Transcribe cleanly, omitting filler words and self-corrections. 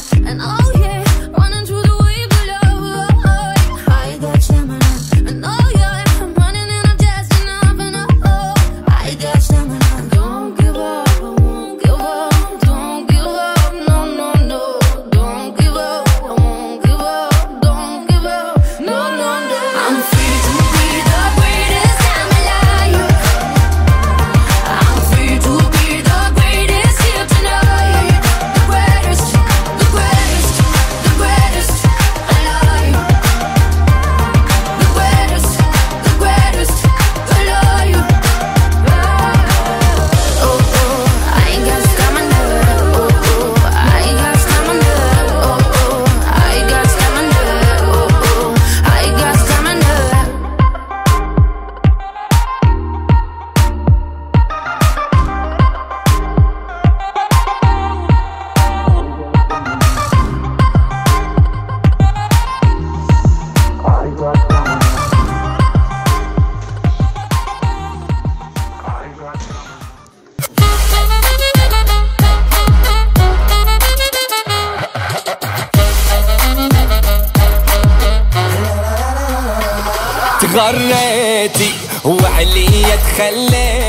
and oh yeah, running through the waves of love. I got stamina, and oh yeah, I'm running and I'm just enough, and oh, I got stamina. Don't give up, I won't give up. Don't give up, no, no, no. Don't give up, I won't give up. Don't give up, no, no, no. I'm free to be the greatest time alive. I'm free to be the greatest here tonight. The greatest, the greatest, the greatest alive. The greatest, the greatest alive. Oh, oh, I ain't got stamina. Oh, oh, I ain't got stamina. Oh, oh, I got stamina. Oh, oh, I got stamina. تغريتي وعليا تخليتي